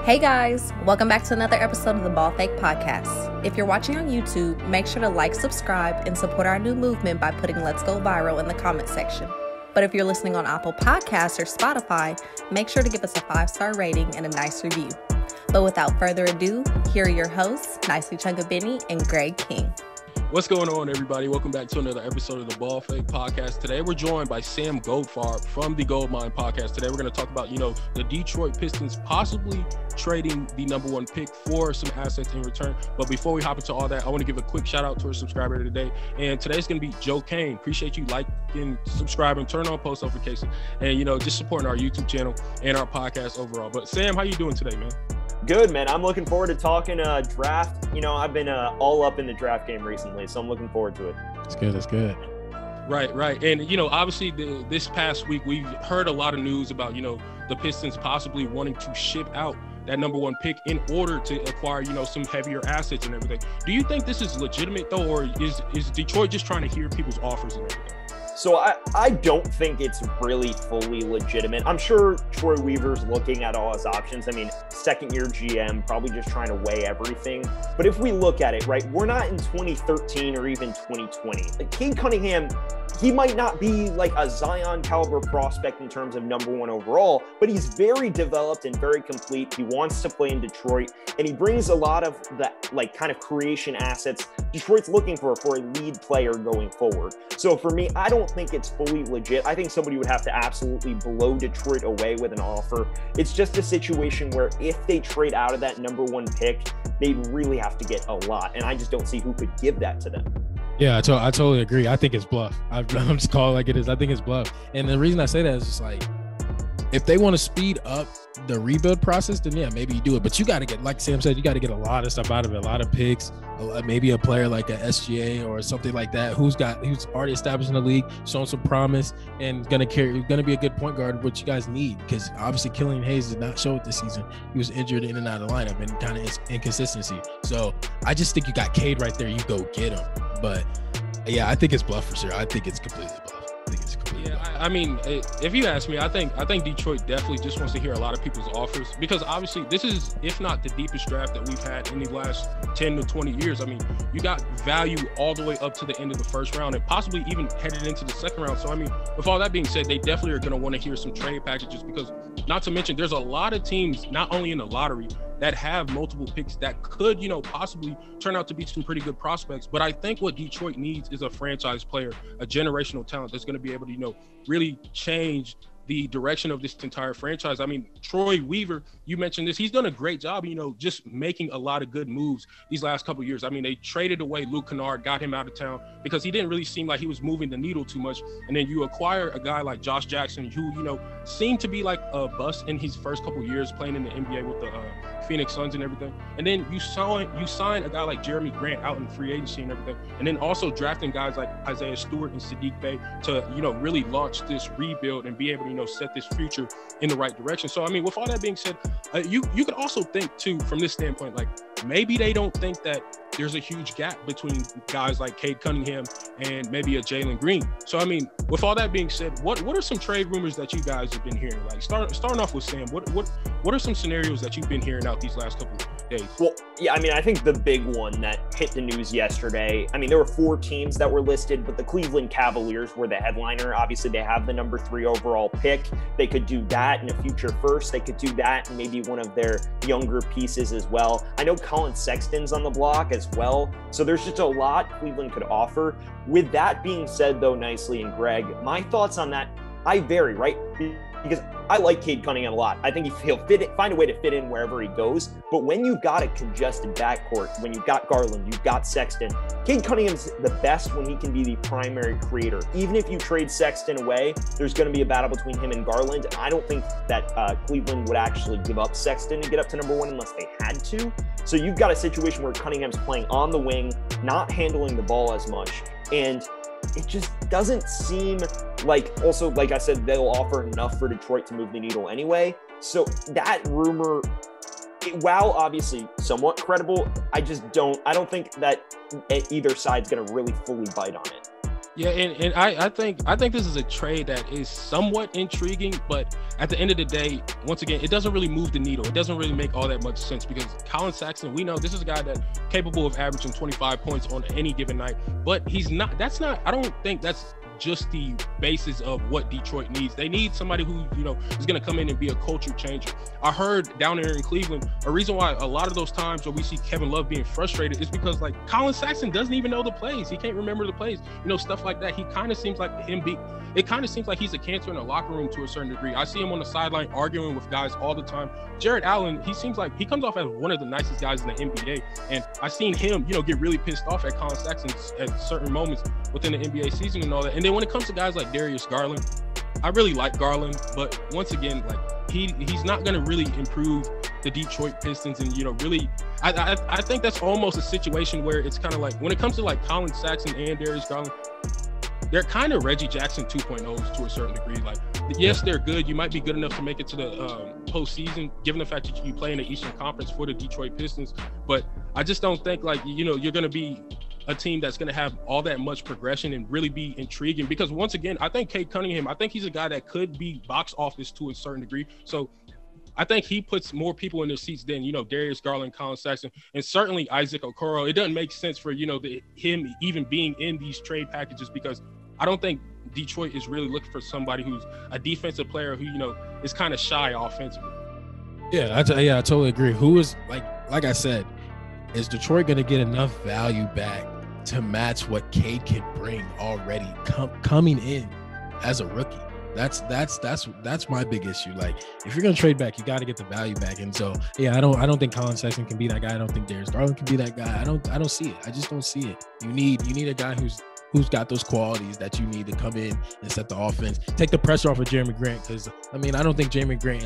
Hey guys, welcome back to another episode of the Ball Fake Podcast. If you're watching on YouTube, make sure to like, subscribe, and support our new movement by putting Let's Go Viral in the comment section. But if you're listening on Apple Podcasts or Spotify, make sure to give us a 5-star rating and a nice review. But without further ado, here are your hosts, Nicely Chunga Benny and Greg King. What's going on, everybody? Welcome back to another episode of the Ball Fake Podcast. Today, we're joined by Sam Goldfarb from the Goldmine Podcast. Today, we're going to talk about, the Detroit Pistons possibly trading the number one pick for some assets in return. But before we hop into all that, I want to give a quick shout out to our subscriber today. And today's going to be Joe Kane. Appreciate you liking, subscribing, turn on post notifications, and, just supporting our YouTube channel and our podcast overall. But Sam, how you doing today, man? Good, man. I'm looking forward to talking draft. I've been all up in the draft game recently, so I'm looking forward to it. It's good. It's good. Right. And, obviously this past week, we've heard a lot of news about, the Pistons possibly wanting to ship out that number one pick in order to acquire, some heavier assets and everything. Do you think this is legitimate, though, or is Detroit just trying to hear people's offers and everything? So I don't think it's really fully legitimate. I'm sure Troy Weaver's looking at all his options. I mean, second-year GM, probably just trying to weigh everything. But if we look at it, right, we're not in 2013 or even 2020. Like, Cade Cunningham, he might not be like a Zion caliber prospect in terms of number one overall, but he's very developed and very complete. He wants to play in Detroit, and he brings a lot of that kind of creation assets Detroit's looking for a lead player going forward. So for me, I don't think it's fully legit. I think somebody would have to absolutely blow Detroit away with an offer. It's just a situation where if they trade out of that number one pick, they'd really have to get a lot, and I just don't see who could give that to them. Yeah, I totally agree. I think it's bluff. I'm just calling it like it is. I think it's bluff. And the reason I say that is just like, if they want to speed up the rebuild process, then yeah, maybe you do it. But you got to get, like Sam said, you got to get a lot of stuff out of it, a lot of picks, maybe a player like a SGA or something like that who's already established in the league, showing some promise, and gonna be a good point guard, which you guys need, because obviously Killian Hayes did not show it this season. He was injured in and out of the lineup and kind of inconsistency. So I just think you got Cade right there. You go get him. But yeah, I think it's bluff for sure. I think it's completely bluff. I mean, if you ask me, I think Detroit definitely just wants to hear a lot of people's offers, because obviously this is, if not the deepest draft that we've had in the last 10 to 20 years. I mean, you got value all the way up to the end of the first round and possibly even headed into the second round. So, I mean, with all that being said, they definitely are going to want to hear some trade packages, because not to mention there's a lot of teams, not only in the lottery, that have multiple picks that could, possibly turn out to be some pretty good prospects. But I think what Detroit needs is a franchise player, a generational talent that's going to be able to, really change the direction of this entire franchise. I mean, Troy Weaver, you mentioned this, he's done a great job, just making a lot of good moves these last couple of years. I mean, they traded away Luke Kennard, got him out of town because he didn't really seem like he was moving the needle too much. And then you acquire a guy like Josh Jackson, who, seemed to be like a bust in his first couple of years playing in the NBA with the Phoenix Suns and everything. And then you sign a guy like Jeremy Grant out in free agency and everything. And then also drafting guys like Isaiah Stewart and Saddiq Bey to, really launch this rebuild and be able to, set this future in the right direction. So, I mean, with all that being said, you could also think too, from this standpoint, like maybe they don't think that there's a huge gap between guys like Cade Cunningham and maybe a Jalen Green. So, I mean, with all that being said, what are some trade rumors that you guys have been hearing? Like starting off with Sam, what are some scenarios that you've been hearing out these last couple of days? Well, yeah, I mean, I think the big one that hit the news yesterday, I mean, there were 4 teams that were listed, but the Cleveland Cavaliers were the headliner. Obviously, they have the number 3 overall pick. They could do that in a future first. They could do that and maybe one of their younger pieces as well. I know Colin Sexton's on the block as well. So there's just a lot Cleveland could offer. With that being said, though, Nicely and Greg, my thoughts on that, I vary, right? Because I like Cade Cunningham a lot. I think he'll find a way to fit in wherever he goes. But when you've got a congested backcourt, when you've got Garland, you've got Sexton, Cade Cunningham's the best when he can be the primary creator. Even if you trade Sexton away, there's going to be a battle between him and Garland. And I don't think that Cleveland would actually give up Sexton to get up to number 1 unless they had to. So you've got a situation where Cunningham's playing on the wing, not handling the ball as much. And it just doesn't seem like, also, like I said, they'll offer enough for Detroit to move the needle anyway. So that rumor, while obviously somewhat credible, I don't think that either side's going to really fully bite on it. Yeah, and I think this is a trade that is somewhat intriguing, but at the end of the day, once again, it doesn't really move the needle. It doesn't really make all that much sense because Colin Sexton, we know this is a guy that's capable of averaging 25 points on any given night, but he's not. That's not. I don't think that's just the basis of what Detroit needs. They need somebody who, you know, is going to come in and be a culture changer. I heard down there in Cleveland, a reason why a lot of those times where we see Kevin Love being frustrated is because, like, Colin Sexton doesn't even know the plays. He can't remember the plays, you know, stuff like that. He kind of seems like it kind of seems like he's a cancer in the locker room to a certain degree. I see him on the sideline arguing with guys all the time. Jared Allen, he seems like he comes off as one of the nicest guys in the NBA. And I've seen him, you know, get really pissed off at Colin Sexton at certain moments within the NBA season and all that. And then when it comes to guys like Darius Garland, I really like Garland, but once again, like he's not going to really improve the Detroit Pistons. And, you know, really, I think that's almost a situation where it's kind of like when it comes to like Colin Sexton and Darius Garland, they're kind of Reggie Jackson 2.0s to a certain degree. Like, yes, they're good. You might be good enough to make it to the postseason, given the fact that you play in the Eastern Conference for the Detroit Pistons. But I just don't think, like, you know, you're going to be a team that's going to have all that much progression and really be intriguing. Because once again, I think Cade Cunningham, I think he's a guy that could be box office to a certain degree. So I think he puts more people in their seats than, you know, Darius Garland, Colin Sexton, and certainly Isaac Okoro. It doesn't make sense for, you know, him even being in these trade packages because I don't think Detroit is really looking for somebody who's a defensive player who, you know, is kind of shy offensively. Yeah, I totally agree. Who is, like I said, is Detroit going to get enough value back to match what Cade can bring already coming in as a rookie? That's my big issue. Like, if you're gonna trade back, you got to get the value back. And so, yeah, I don't think Colin Sexton can be that guy. I don't think Darius Garland can be that guy. I don't see it. I just don't see it. You need a guy who's got those qualities that you need to come in and set the offense, take the pressure off of Jeremy Grant. Because I mean, I don't think Jeremy Grant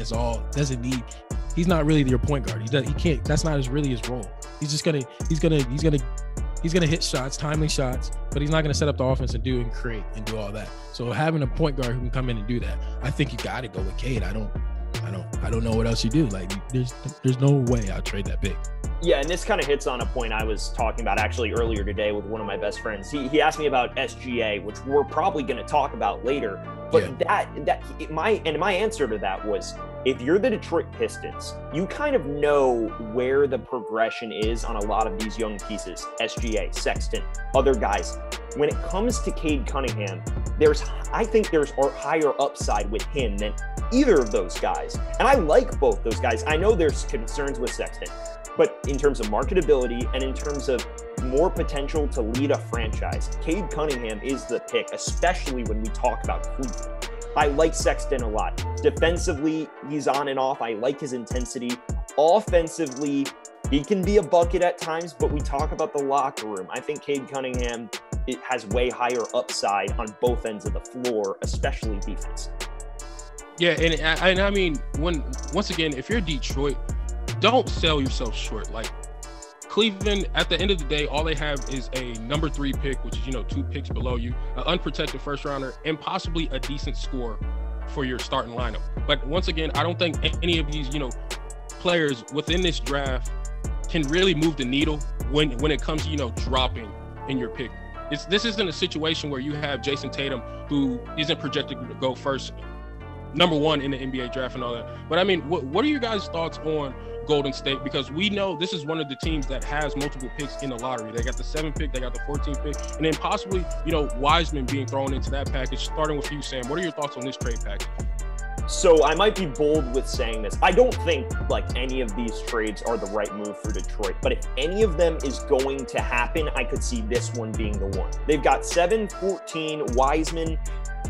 he's not really your point guard. He can't. That's not really his role. He's gonna hit shots, timely shots, but he's not gonna set up the offense and create and do all that. So having a point guard who can come in and do that, I think you got to go with Cade. I don't know what else you do. Like, there's no way I'll trade that big. Yeah, and this kind of hits on a point I was talking about actually earlier today with one of my best friends. He asked me about SGA, which we're probably going to talk about later. But my answer to that was, if you're the Detroit Pistons, you kind of know where the progression is on a lot of these young pieces. SGA, Sexton, other guys. When it comes to Cade Cunningham, I think there's higher upside with him than either of those guys. And I like both those guys. I know there's concerns with Sexton, but in terms of marketability and in terms of more potential to lead a franchise, Cade Cunningham is the pick, especially when we talk about Cleveland. I like Sexton a lot. Defensively, he's on and off. I like his intensity. Offensively, he can be a bucket at times, but we talk about the locker room. I think Cade Cunningham, it has way higher upside on both ends of the floor, especially defense. Yeah, and I mean, once again, if you're Detroit, don't sell yourself short. Like, Cleveland, at the end of the day, all they have is a number 3 pick, which is, you know, 2 picks below you, an unprotected first rounder, and possibly a decent score for your starting lineup. But once again, I don't think any of these, you know, players within this draft can really move the needle when it comes to, you know, dropping in your pick. This isn't a situation where you have Jason Tatum, who isn't projected to go first, number 1 in the NBA draft and all that. But I mean, what are your guys' thoughts on Golden State? Because we know this is one of the teams that has multiple picks in the lottery. They got the 7th pick, they got the 14th pick, and then possibly, you know, Wiseman being thrown into that package. Starting with you, Sam, what are your thoughts on this trade package? So I might be bold with saying this. I don't think like any of these trades are the right move for Detroit, but if any of them is going to happen, I could see this one being the one. They've got 7, 14, Wiseman,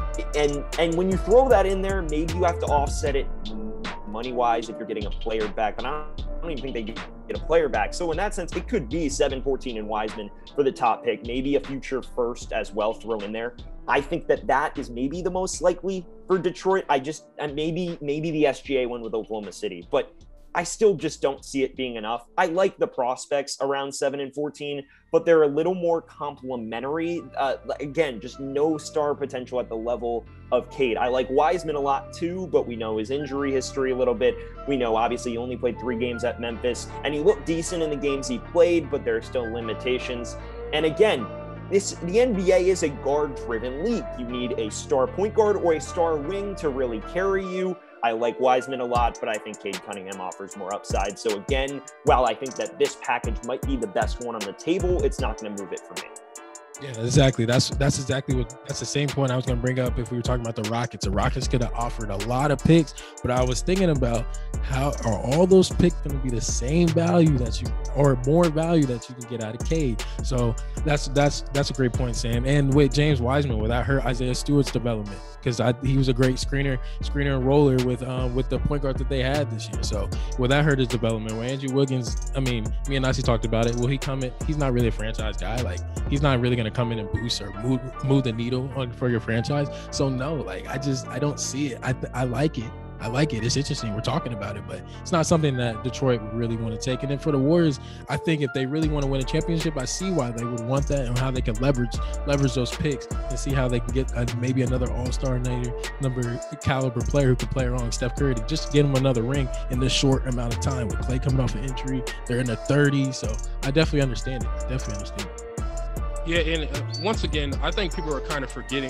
and when you throw that in there, maybe you have to offset it money-wise if you're getting a player back, but I don't even think they get a player back. So in that sense, it could be 7, 14, and Wiseman for the top pick, maybe a future first as well thrown in there. I think that is maybe the most likely for Detroit. Maybe the SGA one with Oklahoma City, but I still just don't see it being enough. I like the prospects around 7 and 14, but they're a little more complimentary. Again, just no star potential at the level of Cade. I like Wiseman a lot too, but we know his injury history a little bit. We know obviously he only played 3 games at Memphis, and he looked decent in the games he played, but there are still limitations. And again, the NBA is a guard-driven league. You need a star point guard or a star wing to really carry you. I like Wiseman a lot, but I think Cade Cunningham offers more upside. So again, while I think that this package might be the best one on the table, it's not going to move it for me. Yeah, exactly. That's the same point I was going to bring up if we were talking about the Rockets. The Rockets could have offered a lot of picks, but I was thinking about how are all those picks going to be the same value or more value that you can get out of Cade. So that's a great point, Sam. And with James Wiseman, without her Isaiah Stewart's development, because he was a great screener and roller with the point guard that they had this year. So without her his development, with Andrew Wiggins, I mean, me and Nasi talked about it. Will he come in? He's not really a franchise guy. Like, he's not really going to come in and boost or move the needle for your franchise. So no, like I don't see it. I like it. It's interesting. We're talking about it, but it's not something that Detroit would really want to take. And then for the Warriors, I think if they really want to win a championship, I see why they would want that and how they can leverage those picks and see how they can get maybe another all-star number caliber player who can play along Steph Curry to just get him another ring in this short amount of time. With Klay coming off an injury, they're in their 30s, so I definitely understand it. Yeah, and once again, I think people are kind of forgetting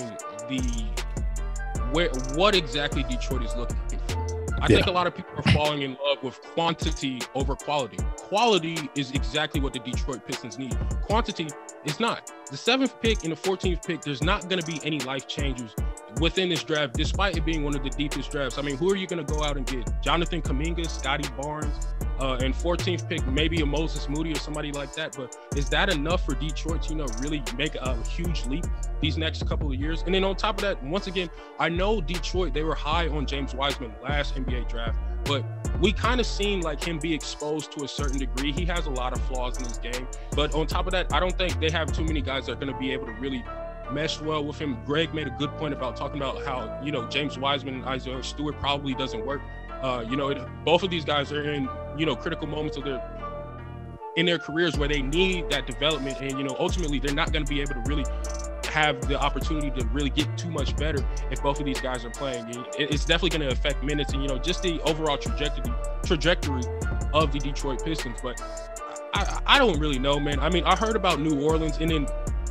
what exactly Detroit is looking for. I think a lot of people are falling in love with quantity over quality. Quality is exactly what the Detroit Pistons need. Quantity is not. The 7th pick and the 14th pick, there's not going to be any life changes within this draft, despite it being one of the deepest drafts. I mean, who are you going to go out and get? Jonathan Kuminga, Scotty Barnes, and 14th pick, maybe a Moses Moody or somebody like that. But is that enough for Detroit to, really make a huge leap these next couple of years? And then on top of that, once again, I know Detroit, they were high on James Wiseman last NBA draft, but we kind of seen like him be exposed to a certain degree. He has a lot of flaws in his game, but on top of that, I don't think they have too many guys that are going to be able to really mesh well with him. Greg made a good point about talking about how, James Wiseman and Isaiah Stewart probably doesn't work. Both of these guys are in, critical moments of their careers where they need that development. And, ultimately they're not going to be able to really have the opportunity to really get too much better if both of these guys are playing. It's definitely going to affect minutes and, just the overall trajectory of the Detroit Pistons. But I don't really know, man. I mean, I heard about New Orleans, and then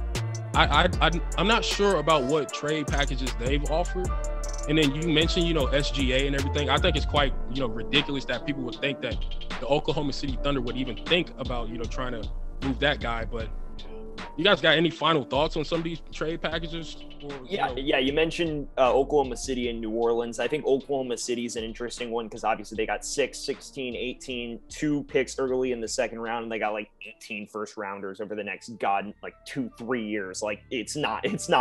I'm not sure about what trade packages they've offered. And then you mentioned, SGA and everything. I think it's quite, ridiculous that people would think that the Oklahoma City Thunder would even think about, trying to move that guy. But you guys got any final thoughts on some of these trade packages? You mentioned Oklahoma City and New Orleans. I think Oklahoma City is an interesting one because obviously they got 6, 16, 18, 2 picks early in the second round, and they got like 18 first rounders over the next 2-3 years. Like it's not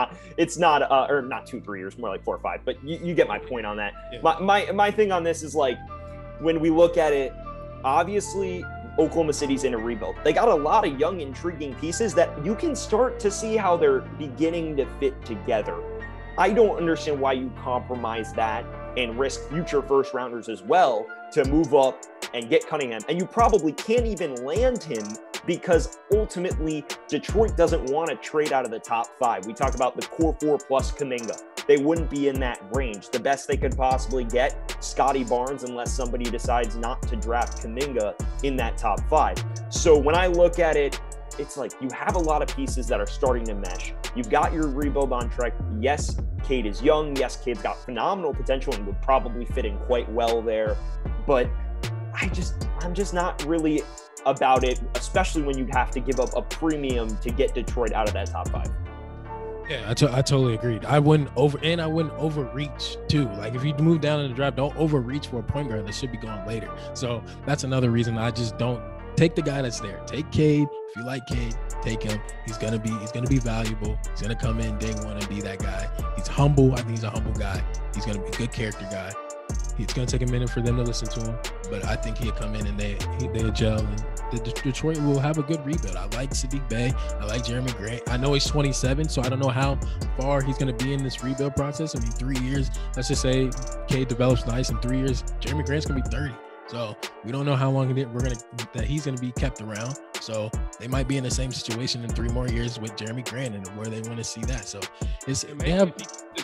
or not 2-3 years, more like 4 or 5. But you get my point on that. Yeah. My thing on this is like when we look at it, obviously Oklahoma City's in a rebuild. They got a lot of young, intriguing pieces that you can start to see how they're beginning to fit together. I don't understand why you compromise that and risk future first rounders as well to move up and get Cunningham. And you probably can't even land him because ultimately Detroit doesn't want to trade out of the top 5. We talk about the core 4 plus Kuminga. They wouldn't be in that range. The best they could possibly get, Scotty Barnes, unless somebody decides not to draft Kuminga in that top 5. So when I look at it, it's like you have a lot of pieces that are starting to mesh. You've got your rebuild on track. Yes, Cade is young. Yes, Cade's got phenomenal potential and would probably fit in quite well there. But I'm just not really about it, especially when you have to give up a premium to get Detroit out of that top 5. Yeah, I totally agreed. I wouldn't overreach too. Like if you move down in the draft, don't overreach for a point guard that should be going later. So that's another reason I just don't take the guy that's there. Take Cade. If you like Cade, take him. He's gonna be valuable. He's gonna come in day one and be that guy. He's humble. I think he's a humble guy. He's gonna be a good character guy. It's gonna take a minute for them to listen to him, but I think he'll come in and they gel, and Detroit will have a good rebuild. I like Sadiq Bey. I like Jeremy Grant. I know he's 27, so I don't know how far he's gonna be in this rebuild process. I mean, 3 years. Let's just say Cade develops nice in 3 years. Jeremy Grant's gonna be 30. So we don't know how long that he's going to be kept around. So they might be in the same situation in 3 more years with Jeremy Grant and where they want to see that. So this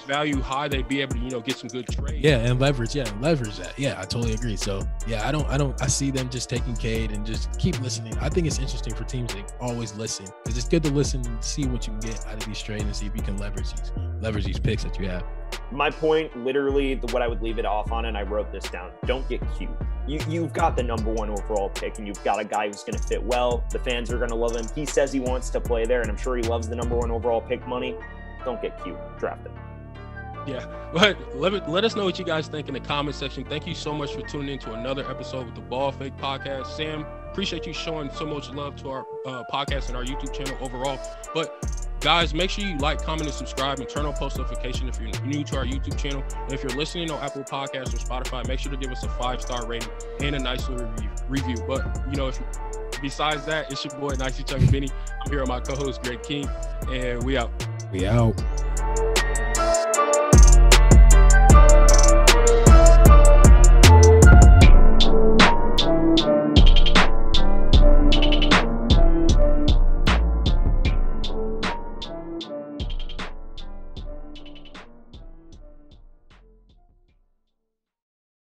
value high, they'd be able to, you know, get some good trades. Yeah, and leverage that. Yeah, I totally agree. So yeah, I see them just taking Cade and just keep listening. I think it's interesting for teams to always listen, because it's good to listen and see what you can get out of these trades and see if you can leverage these picks that you have. My point, literally, what I would leave it off on, and I wrote this down, don't get cute. You've got the number 1 overall pick, and you've got a guy who's going to fit well. The fans are going to love him. He says he wants to play there, and I'm sure he loves the number 1 overall pick money. Don't get cute. Draft him. Yeah, but let us know what you guys think in the comment section. Thank you so much for tuning in to another episode with the Ball Fake Podcast. Sam, appreciate you showing so much love to our podcast and our YouTube channel overall. But guys, make sure you like, comment, and subscribe, and turn on post notification if you're new to our YouTube channel. And if you're listening on Apple Podcasts or Spotify, make sure to give us a 5-star rating and a nice little review. But, you know, besides that, it's your boy, Nicey Chuck Benny. I'm here with my co-host, Greg King, and we out. We out.